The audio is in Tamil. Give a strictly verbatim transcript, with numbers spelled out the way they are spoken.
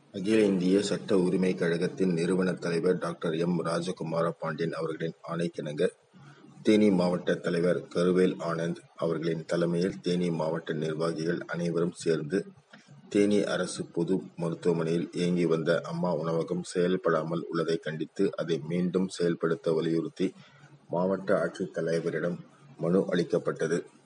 அகில இந்திய சட்ட உரிமைக் கழகத்தின் நிறுவனத் தலைவர் டாக்டர் எம். ராஜகுமார பாண்டியன் அவர்களின் ஆணைக்கிணங்க, தேனி மாவட்ட தலைவர் கருவேல் ஆனந்த் அவர்களின் தலைமையில் தேனி மாவட்ட நிர்வாகிகள் அனைவரும் சேர்ந்து தேனி அரசு பொது மருத்துவமனையில் இயங்கி வந்த அம்மா உணவகம் செயல்படாமல் உள்ளதை கண்டித்து அதை மீண்டும் செயல்படுத்த வலியுறுத்தி மாவட்ட ஆட்சித் தலைவரிடம் மனு அளிக்கப்பட்டது.